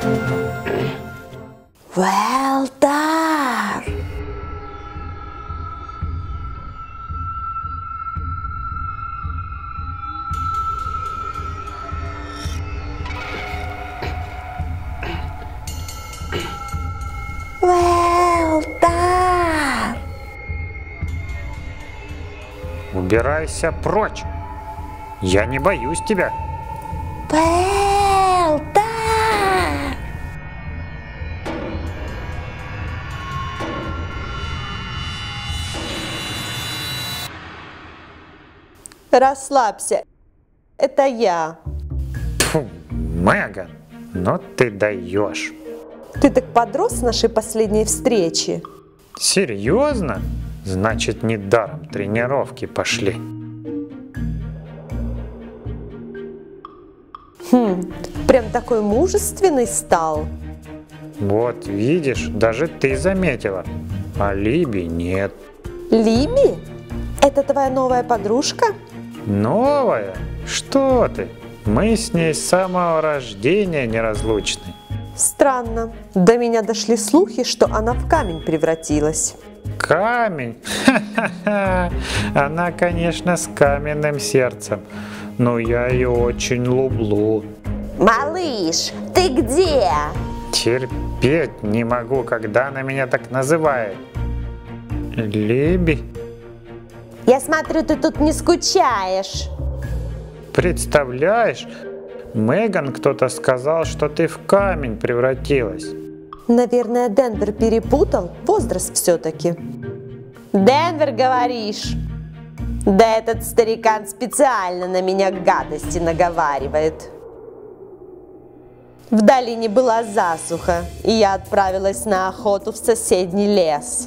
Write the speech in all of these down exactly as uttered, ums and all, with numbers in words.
Велтар! Велтар! Убирайся прочь! Я не боюсь тебя! Велтар! Расслабься, это я. Фу, Меган, ну ты даешь. Ты так подрос с нашей последней встречи? Серьезно? Значит, недаром тренировки пошли. Хм, прям такой мужественный стал. Вот видишь, даже ты заметила, а Либи нет. Либи? Это твоя новая подружка? Новая? Что ты? Мы с ней с самого рождения неразлучны. Странно. До меня дошли слухи, что она в камень превратилась. Камень? Ха-ха-ха! Она, конечно, с каменным сердцем, но я ее очень люблю. Малыш, ты где? Терпеть не могу, когда она меня так называет. Либи? Я смотрю, ты тут не скучаешь. Представляешь, Меган кто-то сказал, что ты в камень превратилась. Наверное, Денвер перепутал. Возраст все-таки. Денвер, говоришь? Да этот старикан специально на меня гадости наговаривает. В долине была засуха, и я отправилась на охоту в соседний лес.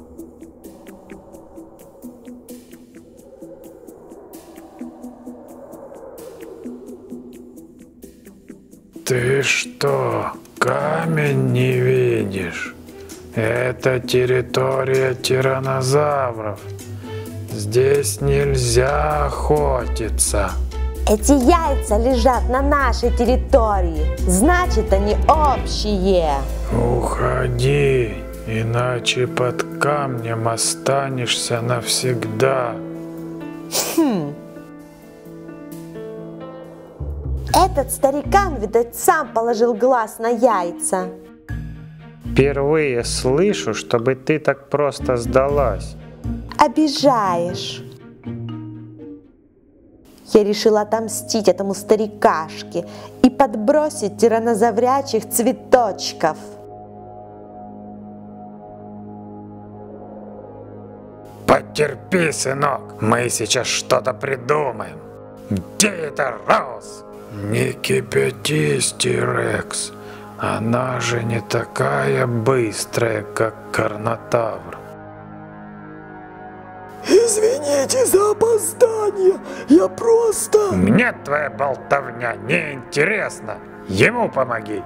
Ты что, камень не видишь? Это территория тираннозавров. Здесь нельзя охотиться. Эти яйца лежат на нашей территории, значит, они общие. Уходи, иначе под камнем останешься навсегда. Хм. Этот старикан, видать, сам положил глаз на яйца. Впервые слышу, чтобы ты так просто сдалась. Обижаешь. Я решила отомстить этому старикашке и подбросить тираннозаврячих цветочков. Потерпи, сынок, мы сейчас что-то придумаем. Где это Роуз? Не кипятись, Тирекс. Она же не такая быстрая, как Карнотавр. Извините за опоздание, я просто... Мне твоя болтовня не интересна. Ему помоги.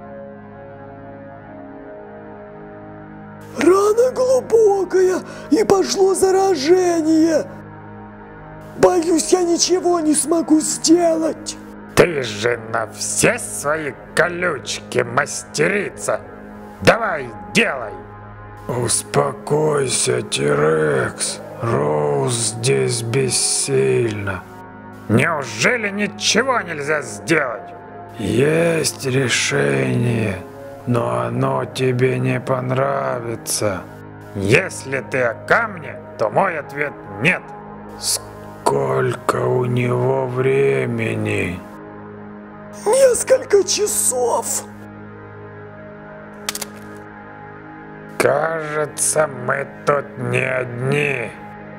Рана глубокая, и пошло заражение. Боюсь, я ничего не смогу сделать. Ты же на все свои колючки мастерица. Давай, делай. Успокойся, Тирекс. Роуз здесь бессильна. Неужели ничего нельзя сделать? Есть решение, но оно тебе не понравится. Если ты о камне, то мой ответ нет. Сколько у него времени? Несколько часов. Кажется, мы тут не одни.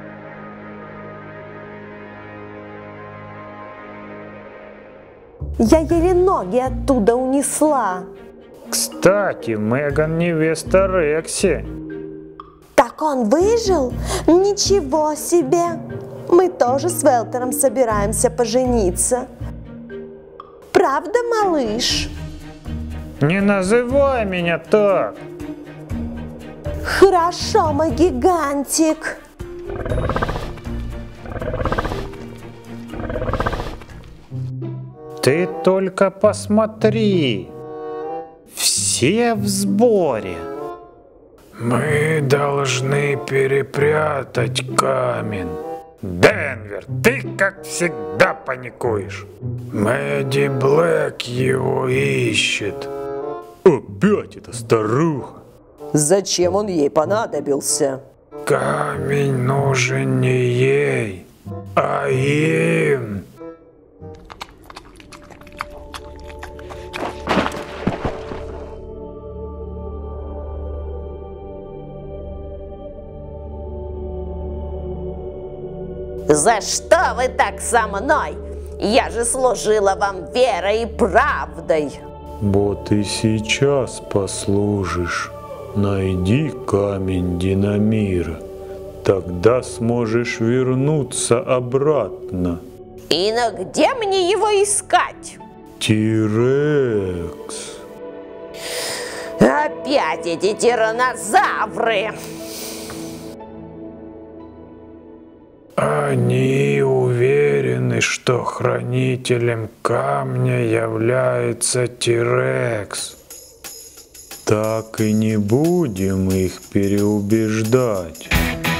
Я еле ноги оттуда унесла. Кстати, Меган невеста Рекси. Так он выжил? Ничего себе! Мы тоже с Велтером собираемся пожениться. Правда, малыш? Не называй меня так. Хорошо, мой гигантик. Ты только посмотри. все в сборе. Мы должны перепрятать камень. Денвер, ты как всегда паникуешь. Мэдди Блэк его ищет. Опять эта старуха. Зачем он ей понадобился? Камень нужен не ей, а им. За что вы так со мной? Я же служила вам верой и правдой. Вот и сейчас послужишь. Найди камень Динамира. Тогда сможешь вернуться обратно. И на где мне его искать? Тирекс. Опять эти тираннозавры. Они уверены, что хранителем камня является Тирекс. Так и не будем их переубеждать.